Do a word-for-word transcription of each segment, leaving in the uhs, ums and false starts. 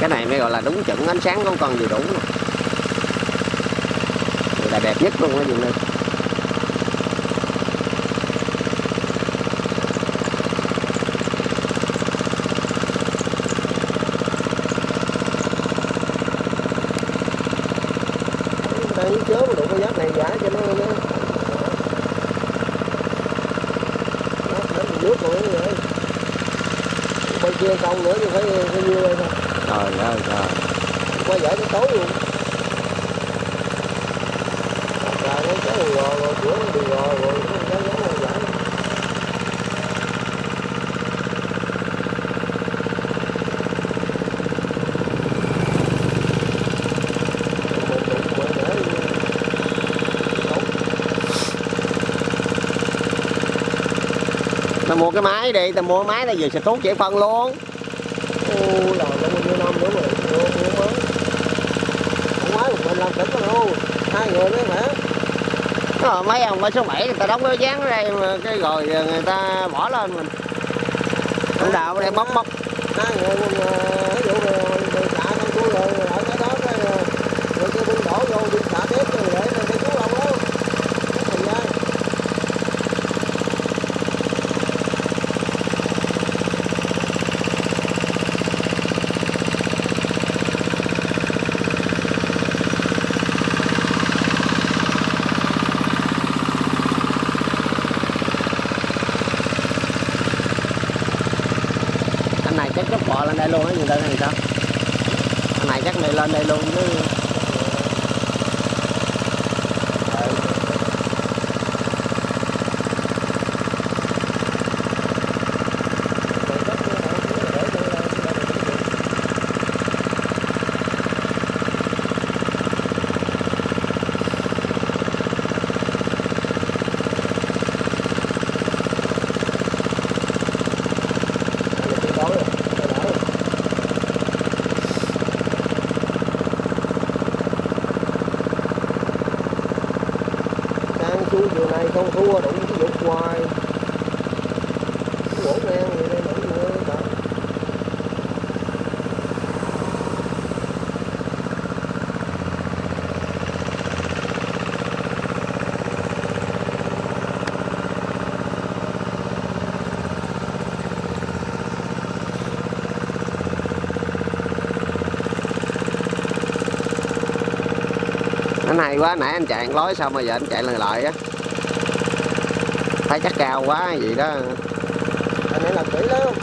Cái này mới gọi là đúng chuẩn ánh sáng của con vừa đủ nè. Đây là đẹp nhất luôn á Dùm Ly. Đang chớ mà đủ con giáp này giả cho nó nó nước rồi vậy. Bên kia công nữa thì phải phải nhiêu đây thôi. Trời ơi trời. Qua giải cái tối luôn. Rồi nó cái rồi rồi cửa nó đi rồi rồi nó cái nó giải. Ta mua cái máy đi, ta mua cái máy ta vừa xịt thuốc chạy phân luôn. Ô là nó bao nhiêu năm nữa rồi, mua mua mới. Không máy một mình làm tỉnh mà luôn, hai người mới hả? Đó, mấy ông ở số bảy người ta đóng cái dán ở đây mà cái rồi người ta bỏ lên mình. Không đào đây bóc bóc. Hai người ví dụ rồi xả con chú rồi ở cái đó cái rồi cái bưng đổ vô đi xả tiếp rồi để cái chú lâu đó. Thời gian. Anh này chắc chốt bò lên đây luôn á nhìn đây này sao? Anh này chắc này lên đây luôn chứ. Chú chiều này không thua đủ cái vụ hoài gỗ ngang người đây nổi nữa bạn. Anh hay quá, nãy anh chạy lối xong rồi giờ anh chạy lại lại á. Thấy chắc cao quá gì đó. Anh này làm kỹ lắm.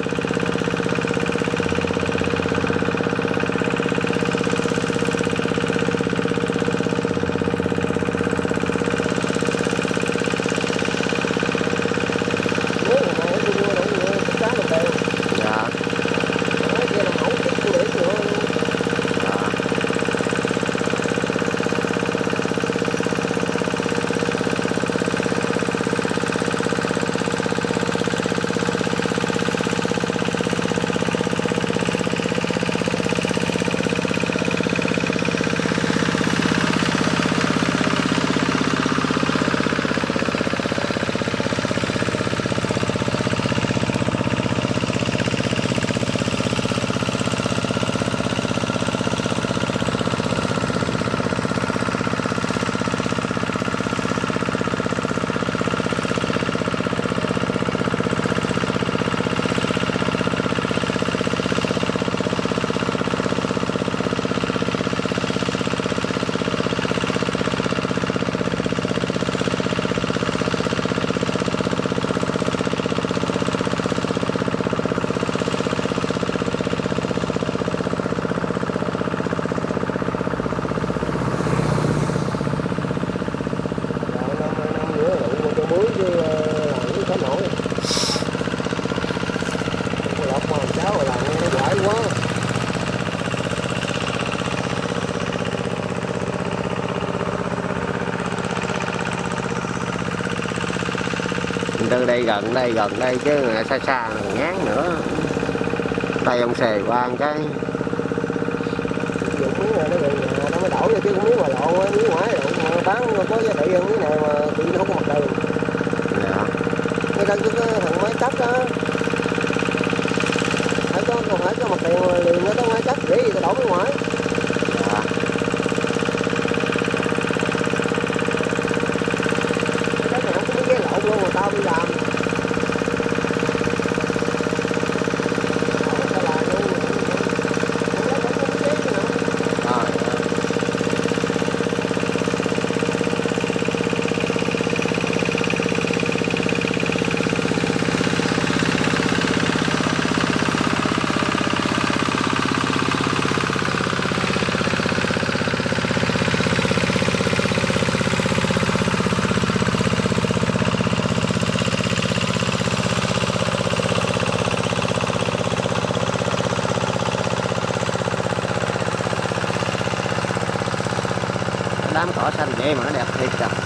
Dạ. Từ đây gần đây gần đây chứ xa xa ngán nữa. Tay ông xề qua một cái. Nó mới đổ vô chứ không miếng ngoài lộ, miếng ngoài lộ bán có giá trị hơn miếng này mà tự nhiên không có mặt đường. Dạ. Cái cái thằng máy cắt đó phải có còn phải có mặt tiền liền nó tới ngoài chắc rỉ thì đổ bên ngoài. Dạ. Cái này không có cái lộn luôn mà tao đi làm. Đám cỏ xanh vậy mà nó đẹp thiệt kìa.